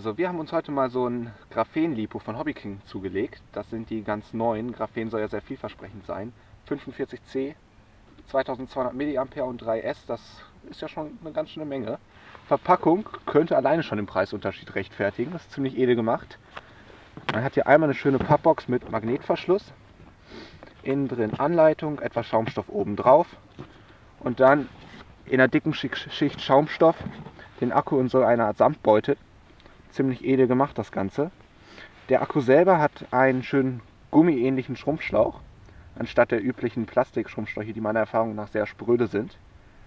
Also wir haben uns heute mal so ein Graphen-Lipo von Hobby King zugelegt. Das sind die ganz neuen. Graphen soll ja sehr vielversprechend sein. 45C, 2200 mA und 3S, das ist ja schon eine ganz schöne Menge. Verpackung könnte alleine schon den Preisunterschied rechtfertigen. Das ist ziemlich edel gemacht. Man hat hier einmal eine schöne Pappbox mit Magnetverschluss. Innen drin Anleitung, etwas Schaumstoff oben drauf. Und dann in einer dicken Schicht Schaumstoff den Akku in so einer Art Samtbeutel. Ziemlich edel gemacht das Ganze. Der Akku selber hat einen schönen gummiähnlichen Schrumpfschlauch, anstatt der üblichen Plastikschrumpfschläuche, die meiner Erfahrung nach sehr spröde sind.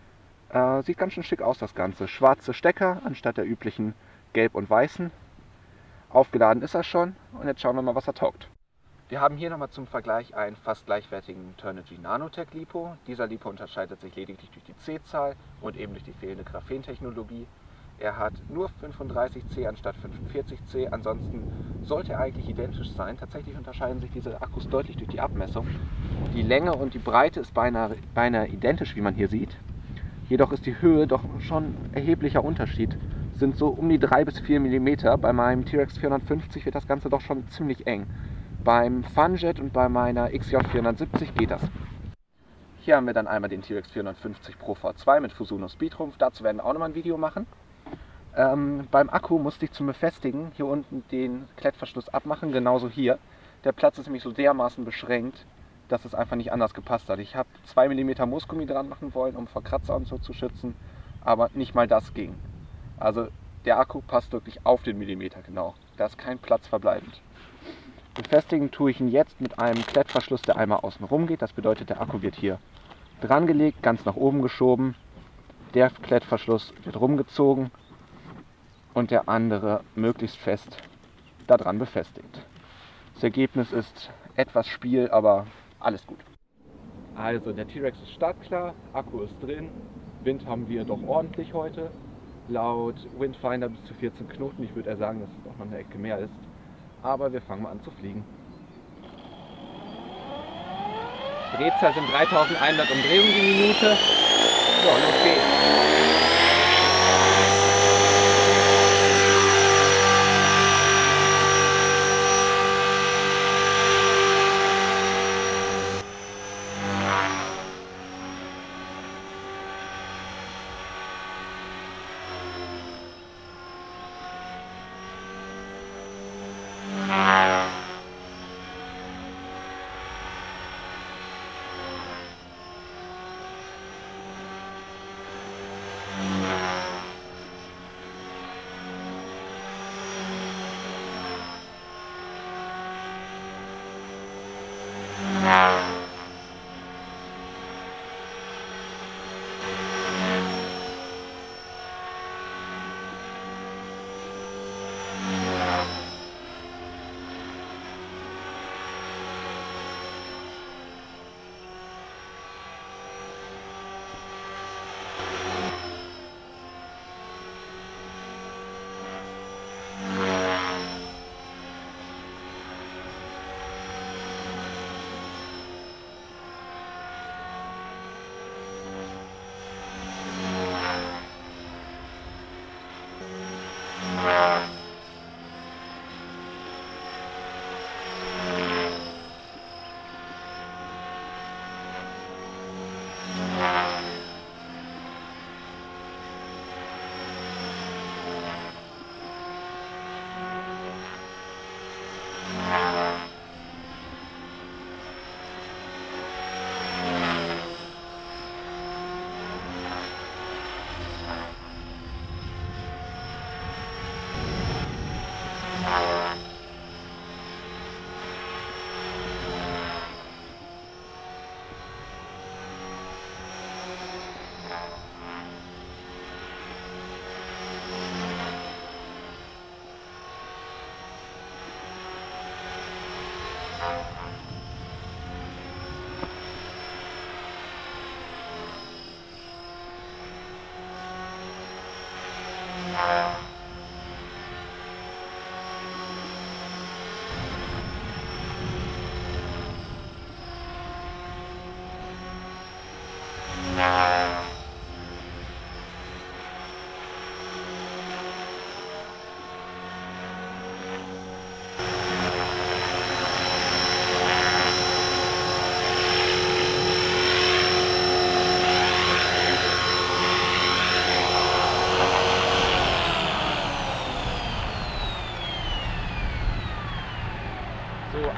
Sieht ganz schön schick aus das Ganze. Schwarze Stecker anstatt der üblichen gelb und weißen. Aufgeladen ist er schon und jetzt schauen wir mal, was er taugt. Wir haben hier nochmal zum Vergleich einen fast gleichwertigen Turnigy Nanotech Lipo. Dieser Lipo unterscheidet sich lediglich durch die C-Zahl und eben durch die fehlende Graphen-Technologie. Er hat nur 35C anstatt 45C, ansonsten sollte er eigentlich identisch sein. Tatsächlich unterscheiden sich diese Akkus deutlich durch die Abmessung. Die Länge und die Breite ist beinahe identisch, wie man hier sieht. Jedoch ist die Höhe doch schon ein erheblicher Unterschied. Sind so um die 3 bis 4 mm. Bei meinem T-Rex 450 wird das Ganze doch schon ziemlich eng. Beim Funjet und bei meiner XJ 470 geht das. Hier haben wir dann einmal den T-Rex 450 Pro V2 mit Fusuno Speedrumpf. Dazu werden wir auch nochmal ein Video machen. Beim Akku musste ich zum Befestigen hier unten den Klettverschluss abmachen, genauso hier. Der Platz ist nämlich so dermaßen beschränkt, dass es einfach nicht anders gepasst hat. Ich habe 2 mm Moosgummi dran machen wollen, um vor Kratzer und so zu schützen, aber nicht mal das ging. Also der Akku passt wirklich auf den Millimeter genau. Da ist kein Platz verbleibend. Befestigen tue ich ihn jetzt mit einem Klettverschluss, der einmal außen rum geht. Das bedeutet, der Akku wird hier dran gelegt, ganz nach oben geschoben. Der Klettverschluss wird rumgezogen und der andere möglichst fest daran befestigt. Das Ergebnis ist etwas Spiel, aber alles gut. Also der T-Rex ist startklar, Akku ist drin, Wind haben wir doch ordentlich heute. Laut Windfinder bis zu 14 Knoten, ich würde eher sagen, dass es doch noch eine Ecke mehr ist. Aber wir fangen mal an zu fliegen. Drehzahl sind 3100 Umdrehungen die Minute. So, los geht's.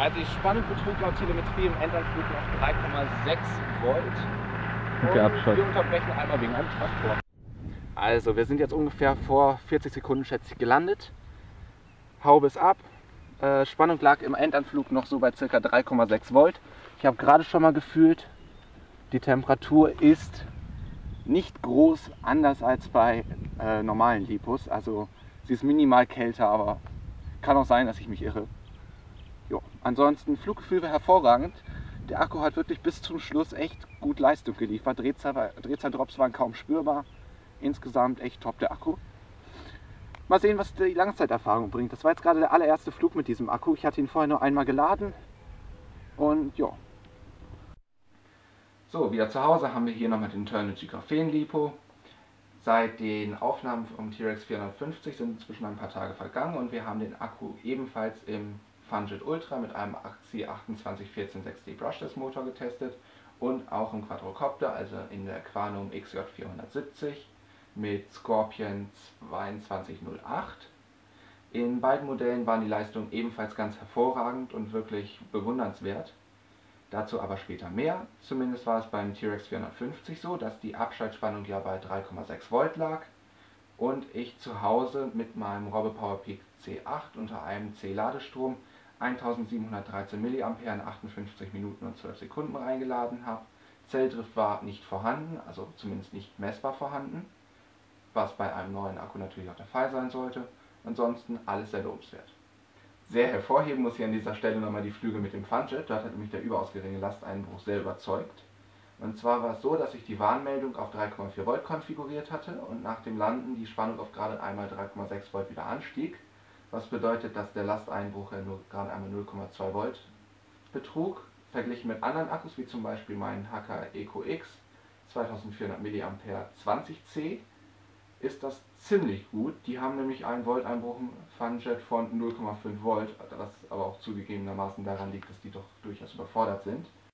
Also die Spannung betrug laut Telemetrie im Endanflug noch 3,6 Volt. Und der Abstand. Wir unterbrechen einmal wegen einem Traktor. Also wir sind jetzt ungefähr vor 40 Sekunden, schätze ich, gelandet. Haube ist ab. Spannung lag im Endanflug noch so bei ca. 3,6 Volt. Ich habe gerade schon mal gefühlt, die Temperatur ist nicht groß anders als bei normalen Lipos. Also sie ist minimal kälter, aber kann auch sein, dass ich mich irre. Jo. Ansonsten, Fluggefühl war hervorragend. Der Akku hat wirklich bis zum Schluss echt gut Leistung geliefert. Drehzahldrops waren kaum spürbar. Insgesamt echt top der Akku. Mal sehen, was die Langzeiterfahrung bringt. Das war jetzt gerade der allererste Flug mit diesem Akku. Ich hatte ihn vorher nur einmal geladen. Und ja. So, wieder zu Hause haben wir hier nochmal den Turnigy Graphen Lipo. Seit den Aufnahmen vom T-Rex 450 sind inzwischen ein paar Tage vergangen und wir haben den Akku ebenfalls im Funjet Ultra mit einem AC28146D Brushless Motor getestet und auch im Quadrocopter, also in der Quantum XJ470 mit Scorpion 2208. In beiden Modellen waren die Leistungen ebenfalls ganz hervorragend und wirklich bewundernswert. Dazu aber später mehr. Zumindest war es beim T-Rex 450 so, dass die Abschaltspannung ja bei 3,6 Volt lag und ich zu Hause mit meinem Robbe PowerPeak C8 unter einem C-Ladestrom 1713 mA in 58 Minuten und 12 Sekunden reingeladen habe. Zelldrift war nicht vorhanden, also zumindest nicht messbar vorhanden, was bei einem neuen Akku natürlich auch der Fall sein sollte. Ansonsten alles sehr lobenswert. Sehr hervorheben muss ich an dieser Stelle nochmal die Flüge mit dem Funjet. Dort hat nämlich der überaus geringe Lasteinbruch sehr überzeugt. Und zwar war es so, dass ich die Warnmeldung auf 3,4 Volt konfiguriert hatte und nach dem Landen die Spannung auf gerade einmal 3,6 Volt wieder anstieg. Was bedeutet, dass der Lasteinbruch ja nur gerade einmal 0,2 Volt betrug. Verglichen mit anderen Akkus, wie zum Beispiel meinen HK Eco X 2400 mA 20C, ist das ziemlich gut. Die haben nämlich einen Volteinbruch im Funjet von 0,5 Volt, was aber auch zugegebenermaßen daran liegt, dass die doch durchaus überfordert sind.